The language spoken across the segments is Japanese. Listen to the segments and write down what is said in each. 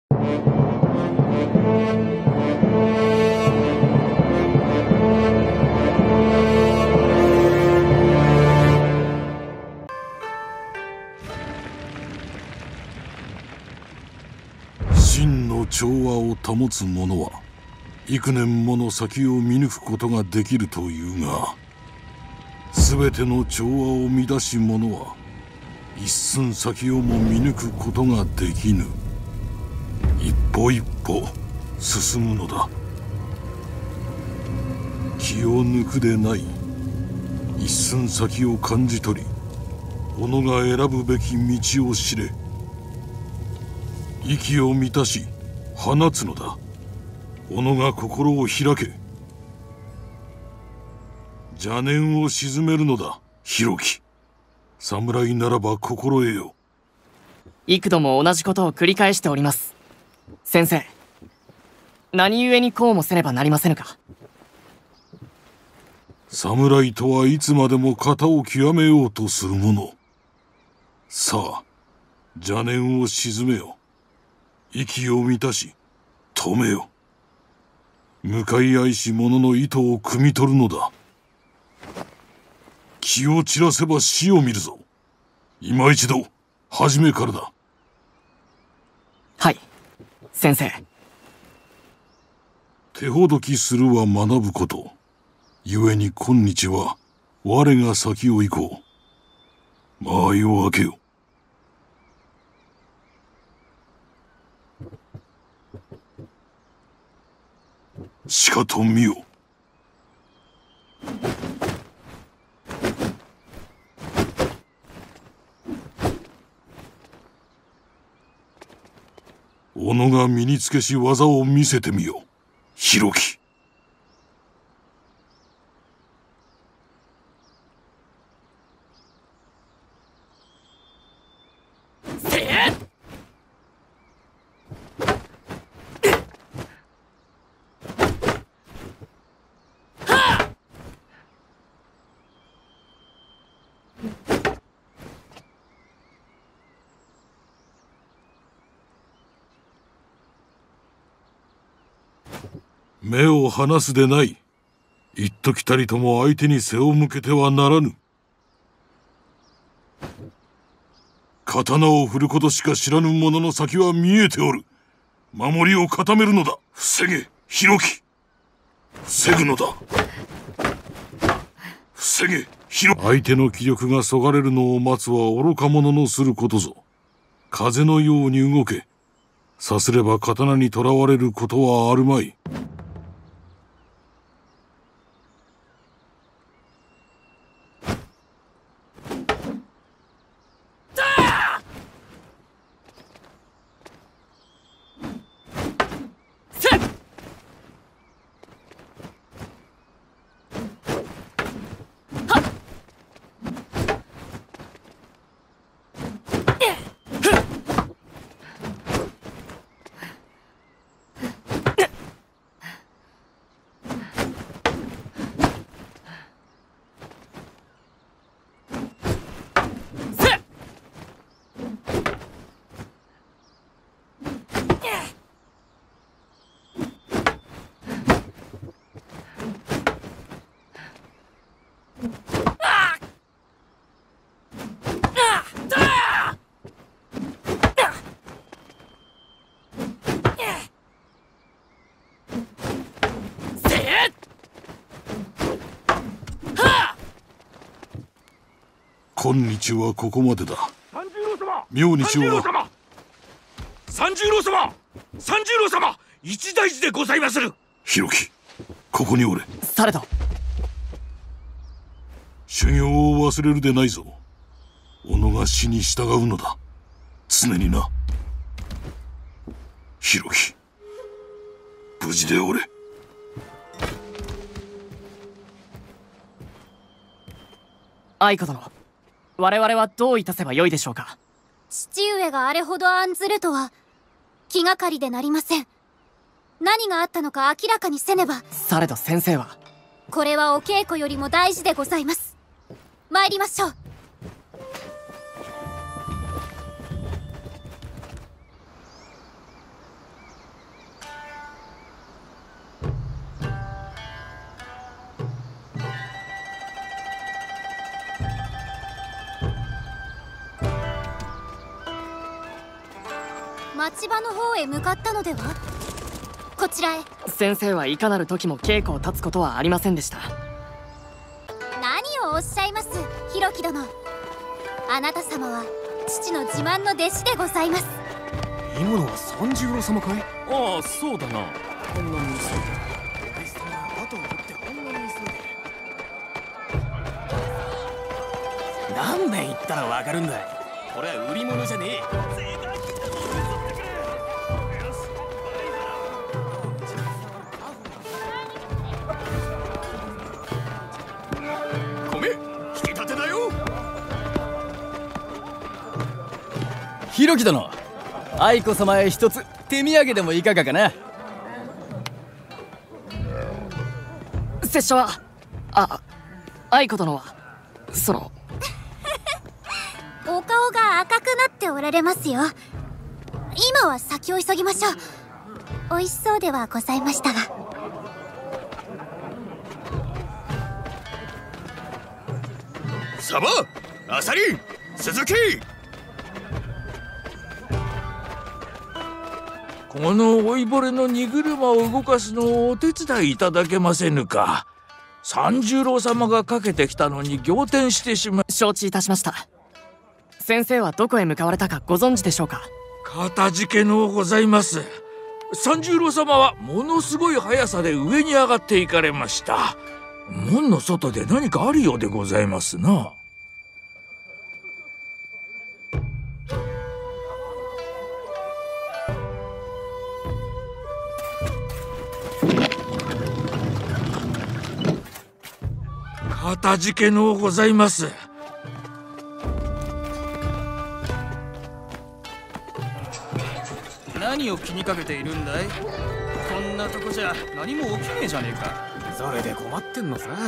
真の調和を保つ者は幾年もの先を見抜くことができるというが、全ての調和を乱し者は一寸先をも見抜くことができぬ。一歩一歩進むのだ。気を抜くでない。一寸先を感じ取り、己が選ぶべき道を知れ。息を満たし放つのだ。己が心を開け。邪念を鎮めるのだ、弘樹。侍ならば心得よ。 幾度も同じことを繰り返しております。先生、何故にこうもせねばなりませぬか。 侍とはいつまでも型を極めようとするもの。さあ、邪念を鎮めよ。息を満たし止めよ。向かい合いし者の意図を汲み取るのだ。気を散らせば死を見るぞ。今一度初めからだ。 はい、先生。 手ほどきするは学ぶこと。故に今日は我が先を行こう。間合いを開けよ。しかと見よ。己が身につけし技を見せてみよ、弘樹。目を離すでない。一時たりとも相手に背を向けてはならぬ。刀を振ることしか知らぬ者の先は見えておる。守りを固めるのだ。防げ、弘樹。防ぐのだ。防げ、弘樹。相手の気力がそがれるのを待つは愚か者のすることぞ。風のように動け。さすれば刀にとらわれることはあるまい。今日はここまでだ。明日は三十郎様、一大事でございまする。 弘樹、ここにおれ。 されど。 修行を忘れるでないぞ。己が死に従うのだ。常にな。弘樹、無事でおれ。 愛子殿、我々はどういたせばよいでしょうか。 父上があれほど案ずるとは気がかりでなりません。何があったのか明らかにせねば。 されど先生は。 これはお稽古よりも大事でございます。参りましょう。 町場の方へ向かったのでは。こちらへ。 先生はいかなる時も稽古を立つことはありませんでした。 何をおっしゃいます、弘樹殿。あなた様は父の自慢の弟子でございます。 今のは三十郎様かい？ああ、そうだな。こんなに急いでお弟子様が後を追ってこんなに急いで。なんで言ったらわかるんだい。これは売り物じゃねえ。米引き立てだよ。 弘樹殿、愛子様へ一つ手土産でもいかがかな。 拙者は愛子殿はお顔が赤くなっておられますよ。今は先を急ぎましょう。美味しそうではございましたが。 サバ、アサリ、鈴木。この老いぼれの荷車を動かすのをお手伝いいただけませぬか。三十郎様がかけてきたのに仰天してしまう。 承知いたしました。先生はどこへ向かわれたかご存知でしょうか。 かたじけのうございます。三十郎様はものすごい速さで上に上がっていかれました。門の外で何かあるようでございますな。かたじけのうございます。 何を気にかけているんだい。こんなとこじゃ何も起きねえじゃねえか。 それで困ってんのさ。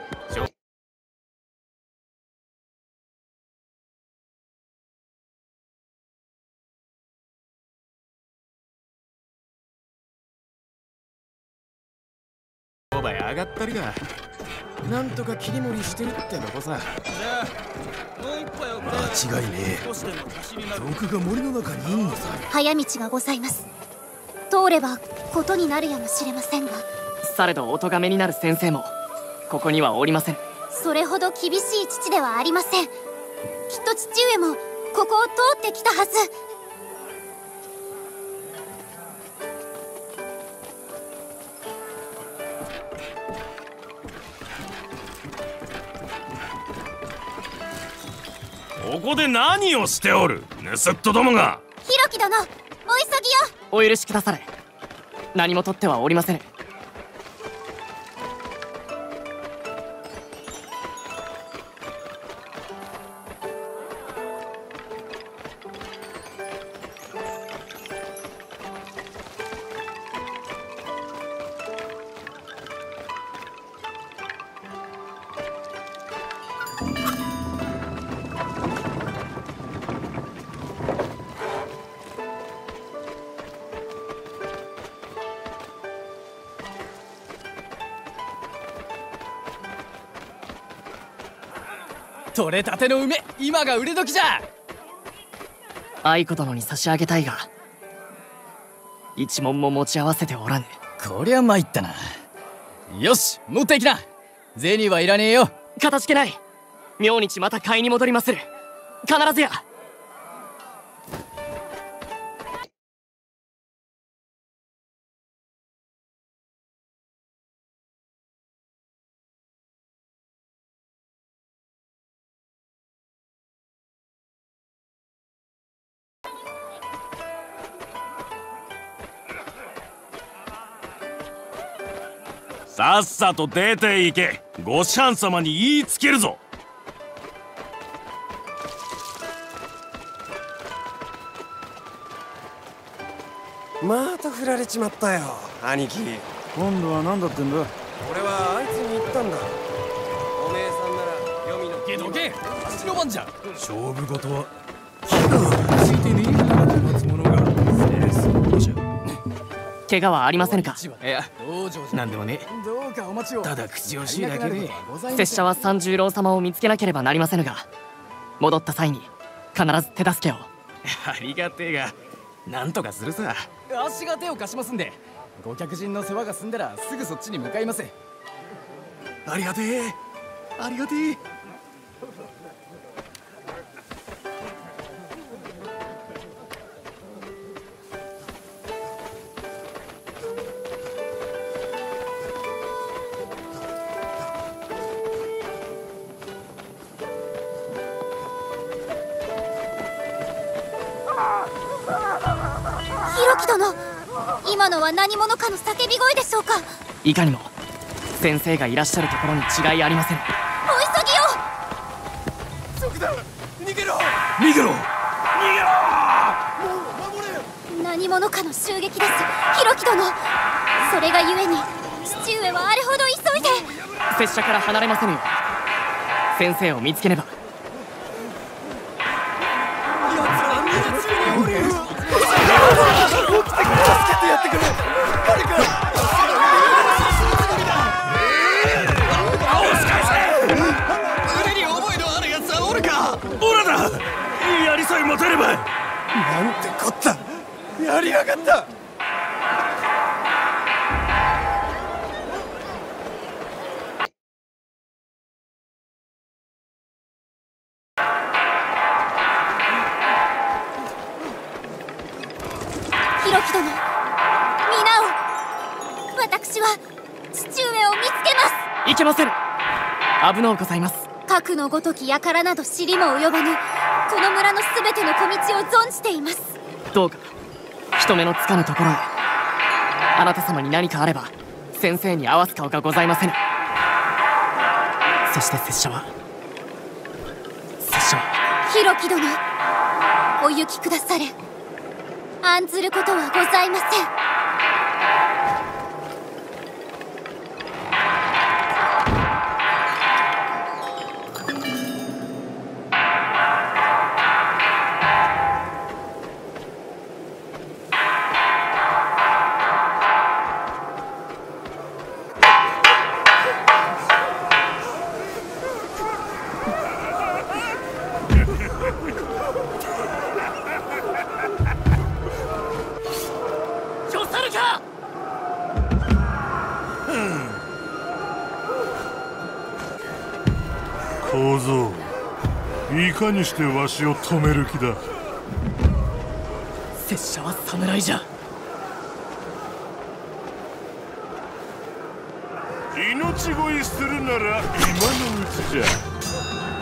商売上がったりだ。なんとか切り盛りしてるってとこさ。 じゃあもう一杯おくれ。 間違いねえ。 少しでも足しになる。 毒が森の中にいんのさ。 早道がございます。通ればことになるやもしれませんが。 されどお咎めになる先生もここにはおりません。 それほど厳しい父ではありません。きっと父上もここを通ってきたはず。 ここで何をしておる、盗っ人どもが。 弘樹殿、お急ぎよ。 お許しくだされ。何も取ってはおりません。 取れたての梅、今が売れ時じゃ。 愛子殿に差し上げたいが一文も持ち合わせておらぬ。 こりゃ参ったな。よし、持っていきな。銭はいらねえよ。 かたじけない。明日また買いに戻りまする。必ずや。 さっさと出て行け。ご師範様に言いつけるぞ。 また振られちまったよ、兄貴。 今度は何だってんだ。 俺はあいつに言ったんだ。おめえさんなら黄泉のどけ、足の番じゃ。 勝負事はついてねえから待つ者がそうじゃ。 怪我はありませぬか。 いや、なんでもね。 どうかお待ちを。 ただ口惜しいだけで。 拙者は三十郎様を見つけなければなりませぬが、戻った際に必ず手助けを。 ありがてえが、 なんとかするさ。 足が手を貸しますんで、ご客人の世話が済んだらすぐそっちに向かいます。 ありがてえ、ありがてえ。 ひろき殿、今のは何者かの叫び声でしょうか。 いかにも先生がいらっしゃるところに違いありません。 お急ぎを。 逃げろ逃げろ。 何者かの襲撃です、ひろき殿。それがゆえに父上はあれほど急いで。 拙者から離れませぬよ。先生を見つけねば。 腕に覚えのあるやつはおるか。 オラだ。槍さえ持てれば。 なんてこった、やりやがった。 ひろき殿、皆を。私は父上を見つけます。 いけませぬ。危のうございます。 核のごとき輩など知りも及ばぬこの村のすべての小道を存じています。 どうか人目のつかぬところへ。あなた様に何かあれば先生に合わす顔がございませぬ。そして拙者はひろき殿、お行きくだされ。案ずることはございません。 小僧、いかにしてわしを止める気だ。 拙者は侍じゃ。 命乞いするなら今のうちじゃ。